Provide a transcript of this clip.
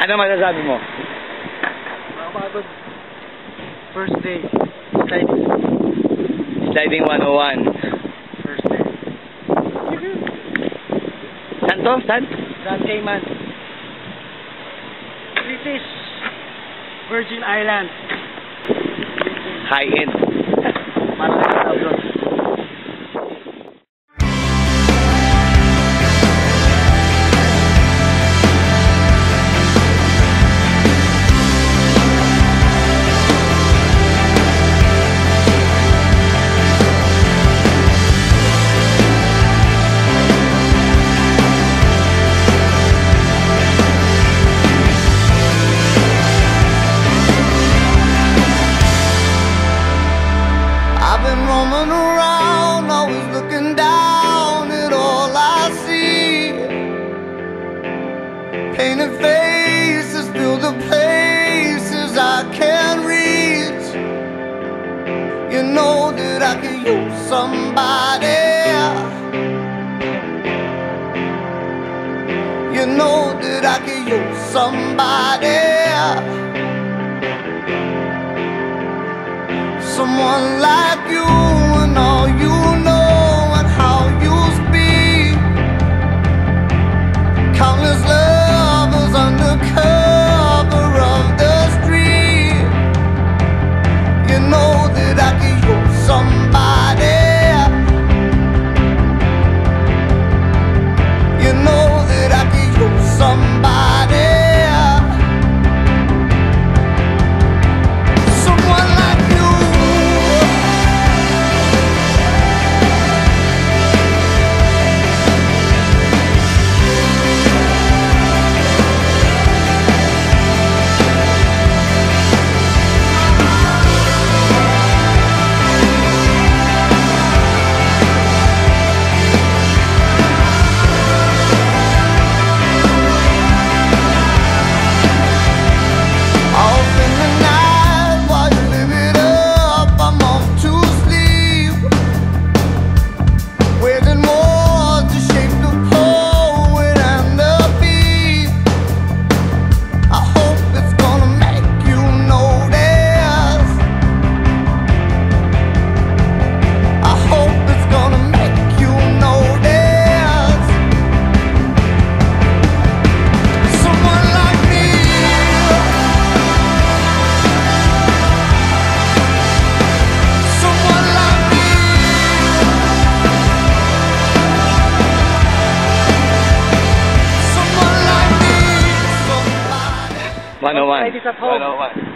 Ano masasabi mo? Nakapagod. First day. Sliding. Sliding 101. First day. Saan to? Saan? Grand Cayman. British Virgin Islands. High end. Malaki sa abroad. Roaming around, always looking down at all I see. Painted faces fill the places I can't reach. You know that I could use somebody. You know that I could use somebody. Someone like you and all you know and how you speak. Countless lovers under cover of the street. You know that I could use somebody. You know that I could use somebody. Someone like you. Ladies at home. 101.